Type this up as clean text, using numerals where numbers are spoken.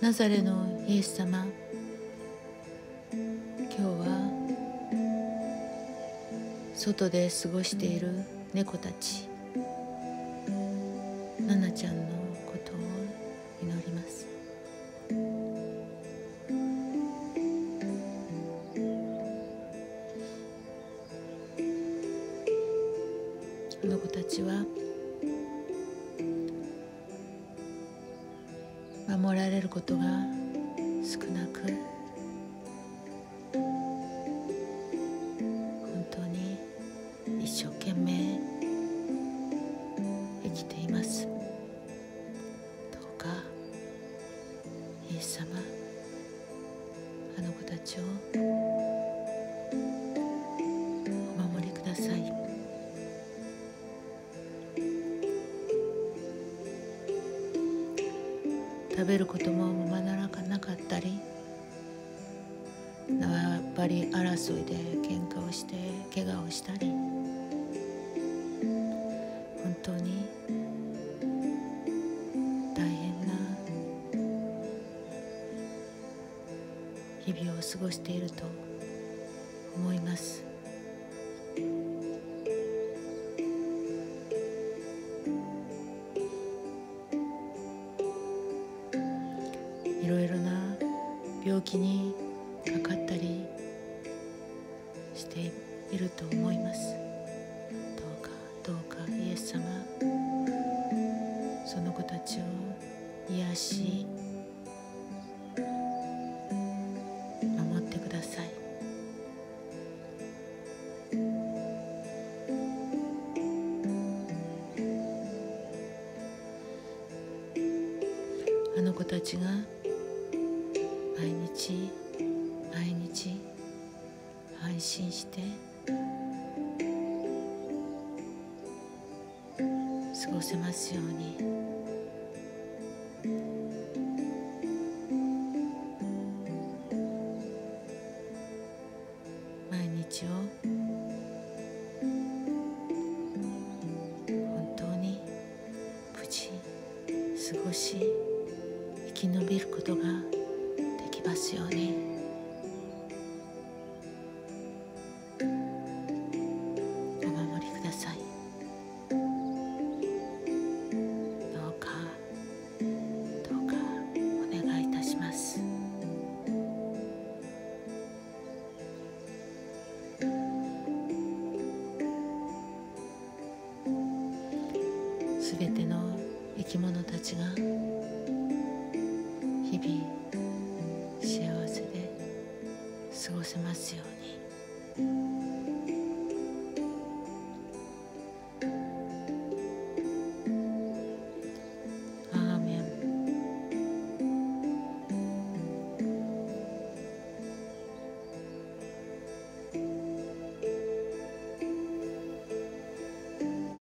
ナザレのイエス様、今日は外で過ごしている猫たち、ナナちゃんのことを祈ります。この子たちは守られることが少なく、本当に一生懸命生きています。どうかイエス様、あの子たちをお守りください。食べることもままならなかったり、縄張り争いで喧嘩をして怪我をしたり、本当に大変な日々を過ごしていると思います。いろいろな病気にかかったりしていると思います。どうかイエス様、その子たちを癒し守ってください。あの子たちが毎日安心して過ごせますように。毎日を本当に無事過ごし、生き延びることができますように。お守りください。どうかお願いいたします。すべての生き物たちが日々幸せで過ごせますように。